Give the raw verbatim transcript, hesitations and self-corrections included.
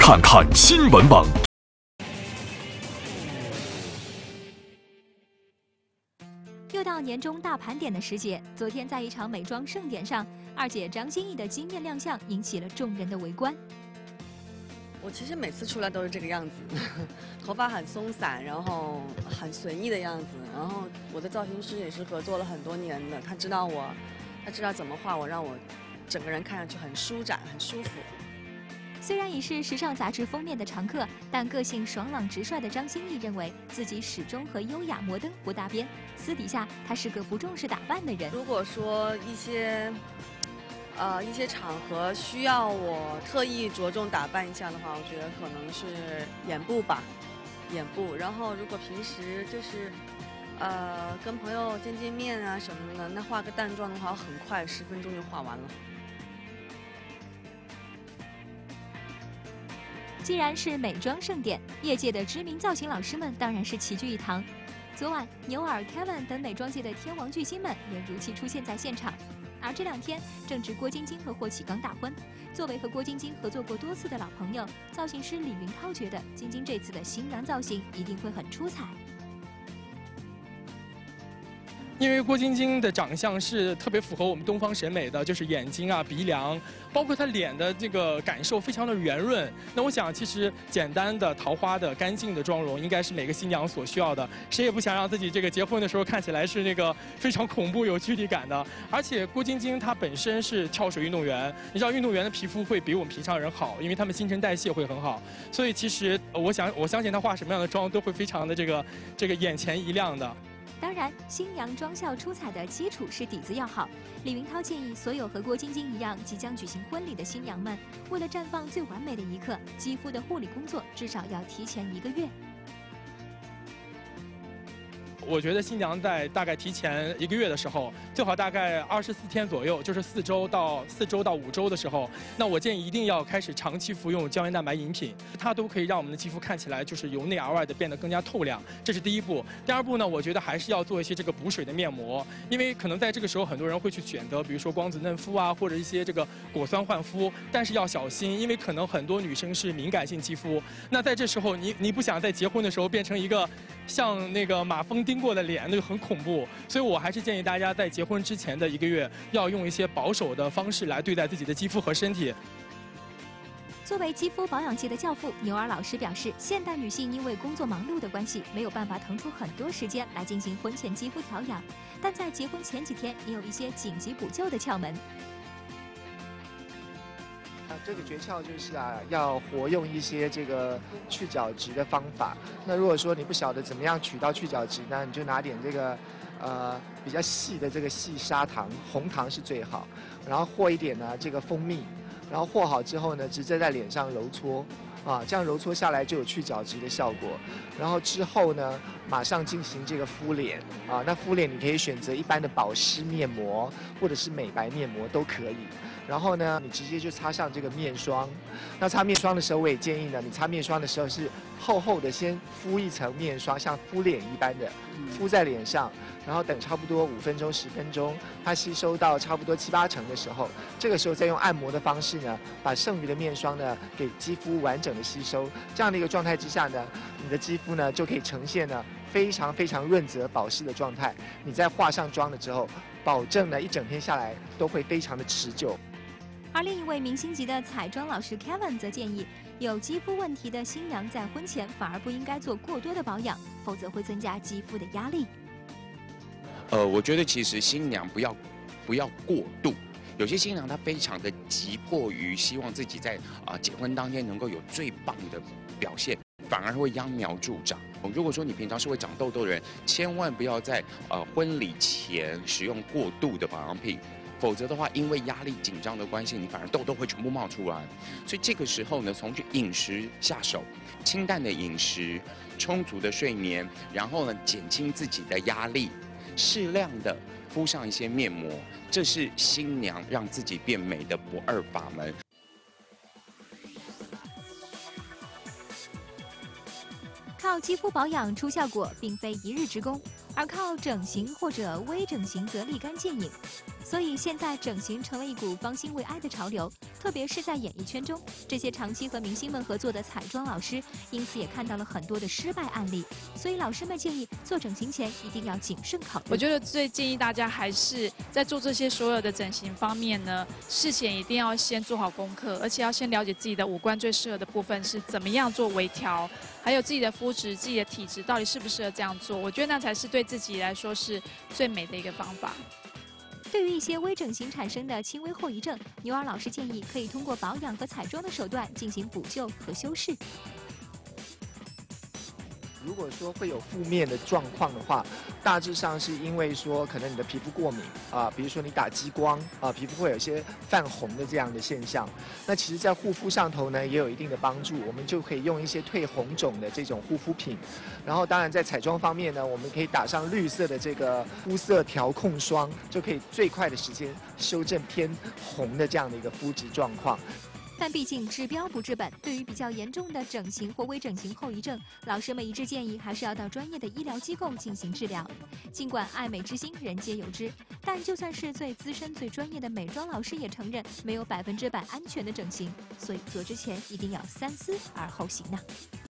看看新闻网。 又到年终大盘点的时节，昨天在一场美妆盛典上，二姐张歆艺的惊艳亮相引起了众人的围观。 我其实每次出来都是这个样子，头发很松散，然后很随意的样子。然后我的造型师也是合作了很多年的，他知道我，他知道怎么画我，让我整个人看上去很舒展、很舒服。 虽然已是时尚杂志封面的常客，但个性爽朗直率的张歆艺认为自己始终和优雅摩登不搭边。私底下，她是个不重视打扮的人。 如果说一些，呃，一些场合需要我特意着重打扮一下的话，我觉得可能是眼部吧，眼部。然后如果平时就是，呃，跟朋友见见面啊什么的，那化个淡妆的话，很快十分钟就化完了。 既然是美妆盛典，业界的知名造型老师们当然是齐聚一堂。昨晚，牛尔、Kevin 等美妆界的天王巨星们也如期出现在现场。而这两天正值郭晶晶和霍启刚大婚，作为和郭晶晶合作过多次的老朋友，造型师李云涛觉得晶晶这次的新娘造型一定会很出彩。 因为郭晶晶的长相是特别符合我们东方审美的，就是眼睛啊、鼻梁，包括她脸的这个感受非常的圆润。那我想，其实简单的、桃花的、干净的妆容，应该是每个新娘所需要的。谁也不想让自己这个结婚的时候看起来是那个非常恐怖、有距离感的。而且郭晶晶她本身是跳水运动员，你知道运动员的皮肤会比我们平常人好，因为他们新陈代谢会很好。所以其实我想，我相信她化什么样的妆都会非常的这个这个眼前一亮的。 当然，新娘妆效出彩的基础是底子要好。李云涛建议所有和郭晶晶一样即将举行婚礼的新娘们，为了绽放最完美的一刻，肌肤的护理工作至少要提前一个月。 我觉得新娘在大概提前一个月的时候，最好大概二十四天左右，就是四周到四周到五周的时候，那我建议一定要开始长期服用胶原蛋白饮品，它都可以让我们的肌肤看起来就是由内而外的变得更加透亮，这是第一步。第二步呢，我觉得还是要做一些这个补水的面膜，因为可能在这个时候很多人会去选择，比如说光子嫩肤啊，或者一些这个果酸焕肤，但是要小心，因为可能很多女生是敏感性肌肤，那在这时候你你不想在结婚的时候变成一个像那个马蜂叮过的脸，那就很恐怖。所以我还是建议大家在结婚之前的一个月，要用一些保守的方式来对待自己的肌肤和身体。 作为肌肤保养界的教父，牛尔老师表示，现代女性因为工作忙碌的关系，没有办法腾出很多时间来进行婚前肌肤调养，但在结婚前几天也有一些紧急补救的窍门。 这个诀窍就是啊，要活用一些这个去角质的方法。那如果说你不晓得怎么样取到去角质呢，你就拿点这个呃比较细的这个细砂糖，红糖是最好，然后和一点呢这个蜂蜜，然后和好之后呢，直接在脸上揉搓。啊，这样揉搓下来就有去角质的效果。然后之后呢，马上进行这个敷脸啊。那敷脸你可以选择一般的保湿面膜或者是美白面膜都可以。然后呢，你直接就擦上这个面霜。那擦面霜的时候，我也建议呢，你擦面霜的时候是厚厚的先敷一层面霜，像敷脸一般的敷在脸上，然后等差不多五分钟、十分钟，它吸收到差不多七八成的时候，这个时候再用按摩的方式呢，把剩余的面霜呢给肌肤完整的吸收。这样的一个状态之下呢，你的肌肤呢就可以呈现呢非常非常润泽保湿的状态。你在化上妆了之后，保证呢一整天下来都会非常的持久。 而另一位明星级的彩妆老师 Kevin 则建议，有肌肤问题的新娘在婚前反而不应该做过多的保养，否则会增加肌肤的压力。 呃，我觉得其实新娘不要不要过度。有些新娘她非常的急迫于希望自己在啊、呃、结婚当天能够有最棒的表现，反而会揠苗助长。如果说你平常是会长痘痘的人，千万不要在呃婚礼前使用过度的保养品。否则的话，因为压力紧张的关系，你反而痘痘会全部冒出来。所以这个时候呢，从饮食下手，清淡的饮食，充足的睡眠，然后呢，减轻自己的压力，适量的敷上一些面膜，这是新娘让自己变美的不二法门。 靠肌肤保养出效果，并非一日之功，而靠整形或者微整形则立竿见影。所以现在整形成了一股方兴未艾的潮流， 特别是在演艺圈中，这些长期和明星们合作的彩妆老师，因此也看到了很多的失败案例。所以老师们建议做整形前一定要谨慎考虑。 我觉得最建议大家还是在做这些所有的整形方面呢，事前一定要先做好功课，而且要先了解自己的五官最适合的部分是怎么样做微调，还有自己的肤质、自己的体质到底适不适合这样做。我觉得那才是对自己来说是最美的一个方法。 对于一些微整形产生的轻微后遗症，牛儿老师建议可以通过保养和彩妆的手段进行补救和修饰。 如果说会有负面的状况的话，大致上是因为说可能你的皮肤过敏啊，比如说你打激光啊，皮肤会有一些泛红的这样的现象。那其实，在护肤上头呢，也有一定的帮助，我们就可以用一些退红肿的这种护肤品。然后，当然在彩妆方面呢，我们可以打上绿色的这个肤色调控霜，就可以最快的时间修正偏红的这样的一个肤质状况。 但毕竟治标不治本，对于比较严重的整形或微整形后遗症，老师们一致建议还是要到专业的医疗机构进行治疗。尽管爱美之心人皆有之，但就算是最资深、最专业的美妆老师也承认，没有百分之百安全的整形，所以做之前一定要三思而后行呢。